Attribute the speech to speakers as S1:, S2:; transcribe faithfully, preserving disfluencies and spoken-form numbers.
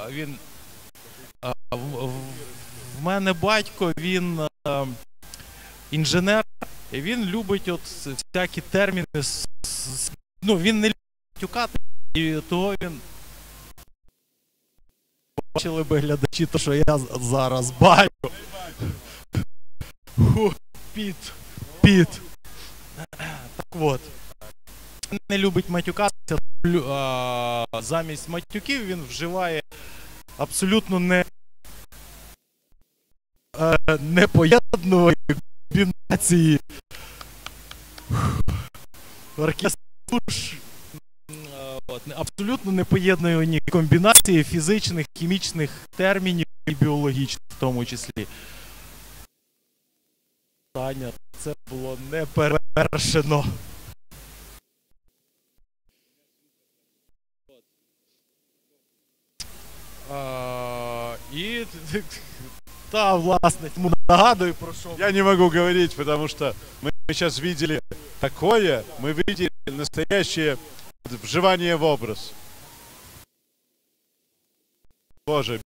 S1: він а, в, в мене батько, він а, інженер, і він любить от всякі терміни. Ну, він не любить матюкати, і того він. Бачили би глядачі, то що я зараз бачу. Піт, піт. Так от. Він не любить матюкатися, замість матюків він вживає абсолютно не непоєднувані комбінації. Оркестр абсолютно непоєднувані комбінації фізичних, хімічних термінів і біологічних в тому числі. Таня, це було неперевершено. А, и да, властно, ему нагадываю, прошу.
S2: Я не могу говорить, потому что мы сейчас видели такое, мы видели настоящее вживание в образ. Боже,